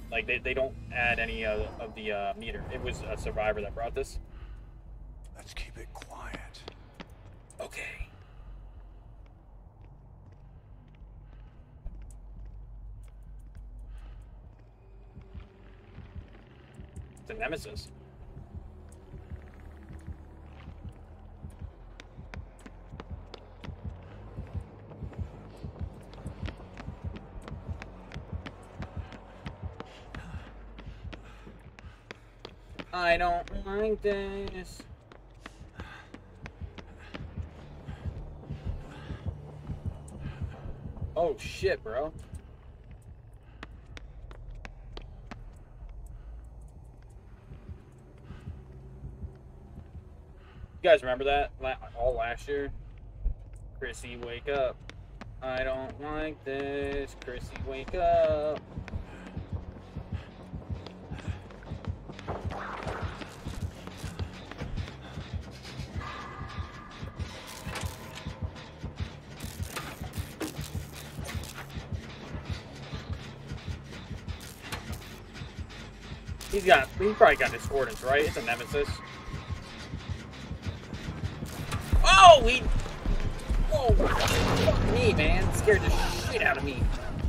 Like they don't add any of the meter. It was a survivor that brought this. Let's keep it quiet. Okay. It's a Nemesis. I don't like this. Oh shit, bro. You guys remember that all last year? Chrissy, wake up. I don't like this. Chrissy, wake up. He's probably got discordance, right? It's a Nemesis. Oh, whoa, fuck me, man. Scared the shit out of me.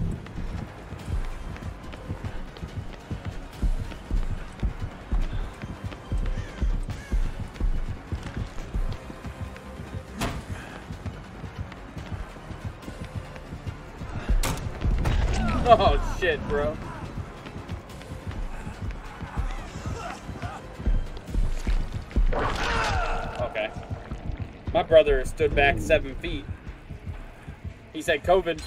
Oh shit, bro. Okay. My brother stood back 7 feet. He said COVID.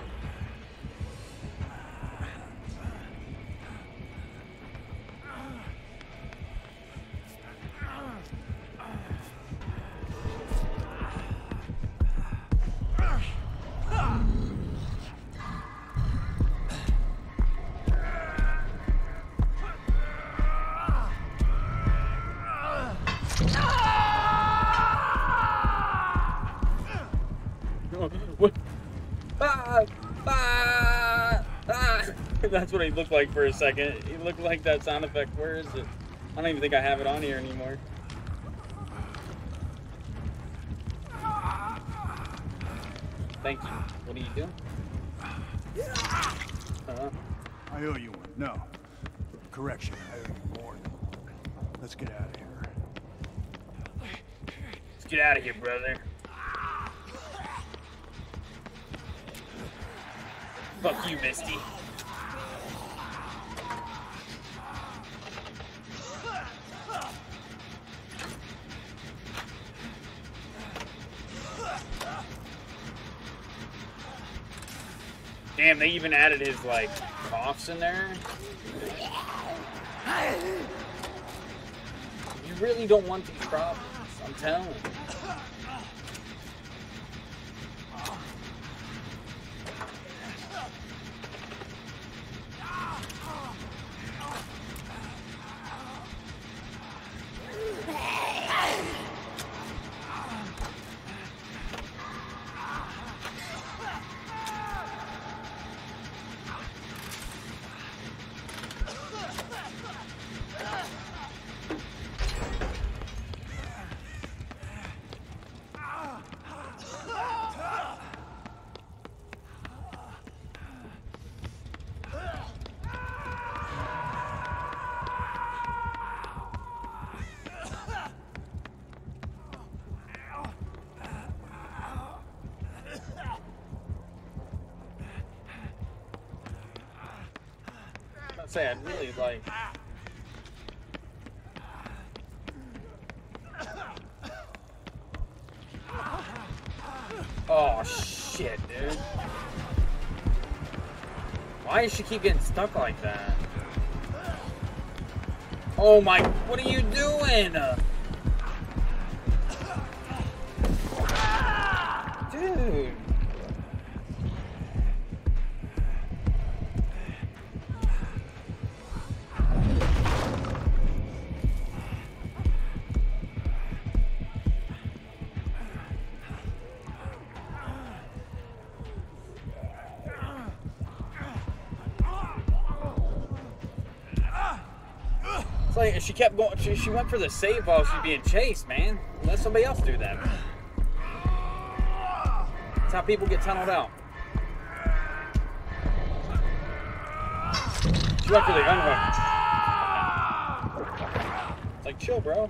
What? That's what he looked like for a second. He looked like that sound effect. Where is it? I don't even think I have it on here anymore. Thank you. What are you doing? I owe you one. No. Correction, I owe you more than one. Let's get out of here. Let's get out of here, brother. Fuck you, Misty. Damn, they even added his, like, coughs in there. You really don't want these problems, I'm telling you. Say I'd really like. Oh shit, dude! Why does she keep getting stuck like that? Oh my! What are you doing, dude? It's like she kept going. She went for the save while she's being chased, man. Let somebody else do that. That's how people get tunneled out. She went for the unhook. It's like, chill, bro.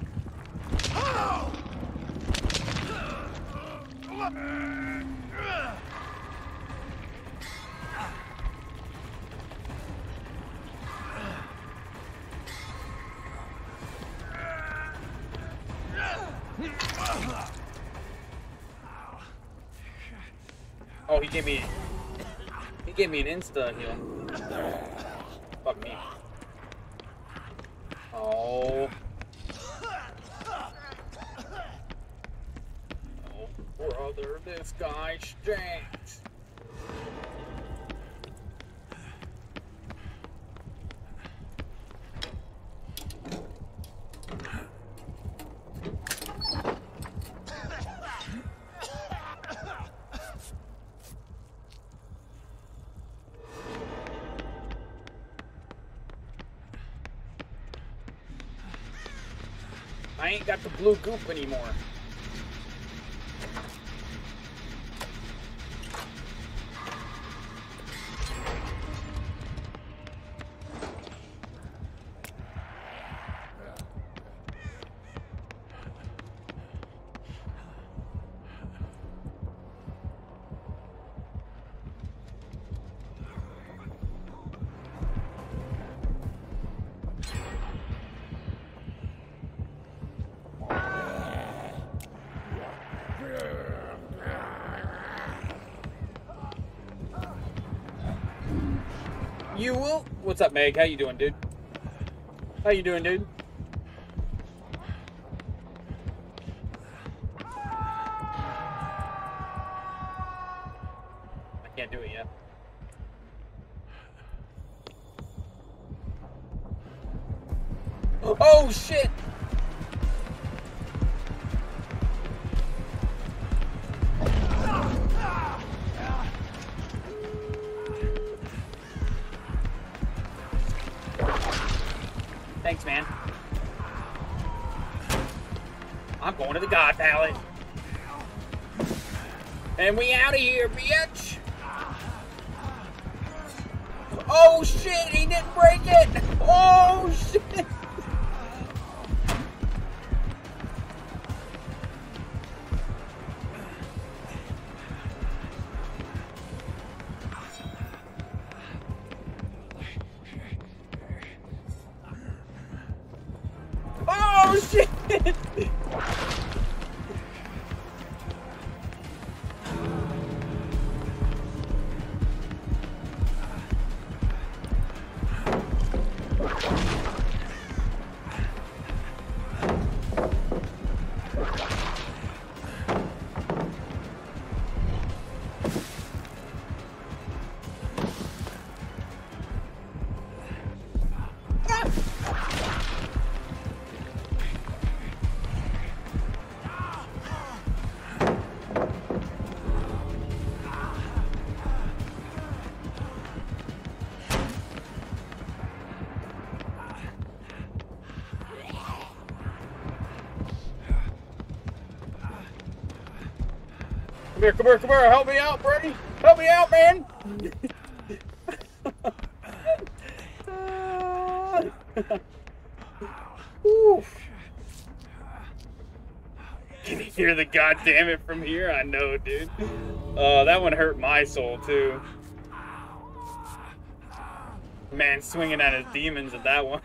Oh, he gave me an insta heal. Fuck me. Oh. Oh, brother, this guy stinks. I ain't got the blue goop anymore. You will. What's up, Meg? How you doing, dude? How you doing, dude? I can't do it yet. Oh shit! Thanks, man. I'm going to the God Palette. And we out of here, bitch. Oh, shit. He didn't break it. Oh, shit. Oh, shit. Come here, help me out, Brady. Help me out, man. Can you hear the goddamn it from here? I know, dude. That one hurt my soul, too. Man swinging at his demons at that one.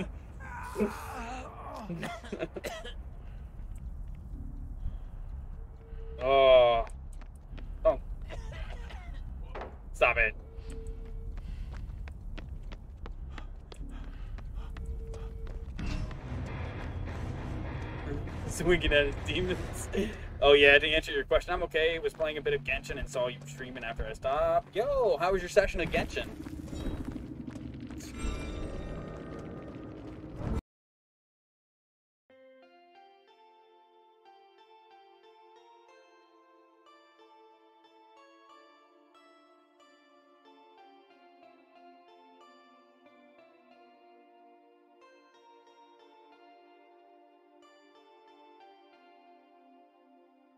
Oh. Oh. Stop it. Swinging at his demons. Oh yeah, to answer your question, I'm okay. Was playing a bit of Genshin and saw you streaming after I stopped. Yo, how was your session of Genshin?